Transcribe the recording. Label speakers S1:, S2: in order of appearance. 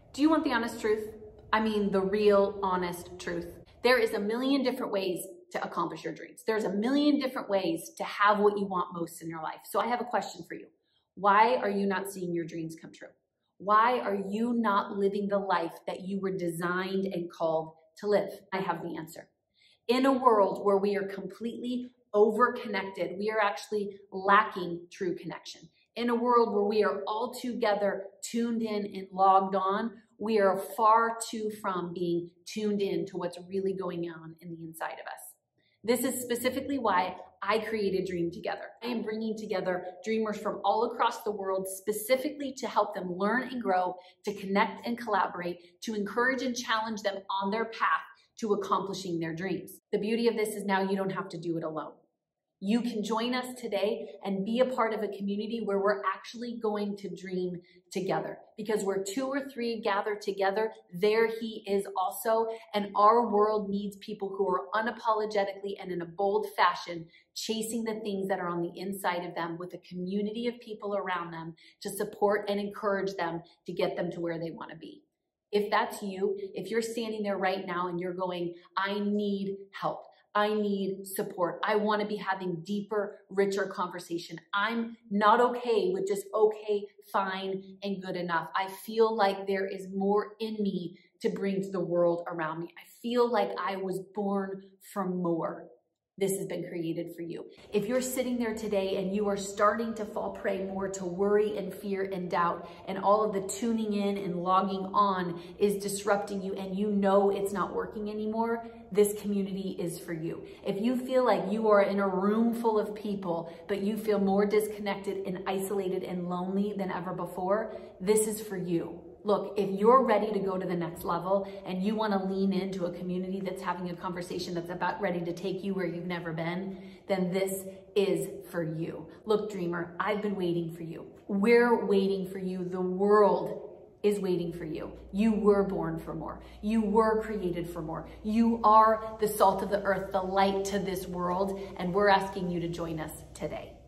S1: Do you want the honest truth? I mean, the real honest truth. There is a million different ways to accomplish your dreams. There's a million different ways to have what you want most in your life. So I have a question for you. Why are you not seeing your dreams come true? Why are you not living the life that you were designed and called to live? I have the answer. In a world where we are completely over-connected, we are actually lacking true connection. In a world where we are all together tuned in and logged on, we are far too from being tuned in to what's really going on in the inside of us. This is specifically why I created Dream Together. I am bringing together dreamers from all across the world specifically to help them learn and grow, to connect and collaborate, to encourage and challenge them on their path to accomplishing their dreams. The beauty of this is now you don't have to do it alone. You can join us today and be a part of a community where we're actually going to dream together. Because where 2 or 3 gather together, there He is also. And our world needs people who are unapologetically and in a bold fashion chasing the things that are on the inside of them with a community of people around them to support and encourage them to get them to where they want to be. If that's you, if you're standing there right now and you're going, I need help. I need support. I want to be having deeper, richer conversation. I'm not okay with just okay, fine, and good enough. I feel like there is more in me to bring to the world around me. I feel like I was born for more. This has been created for you. If you're sitting there today and you are starting to fall prey more to worry and fear and doubt, and all of the tuning in and logging on is disrupting you and you know it's not working anymore, this community is for you. If you feel like you are in a room full of people, but you feel more disconnected and isolated and lonely than ever before, this is for you. Look, if you're ready to go to the next level and you want to lean into a community that's having a conversation that's about ready to take you where you've never been, then this is for you. Look, dreamer, I've been waiting for you. We're waiting for you. The world is waiting for you. You were born for more. You were created for more. You are the salt of the earth, the light to this world, and we're asking you to join us today.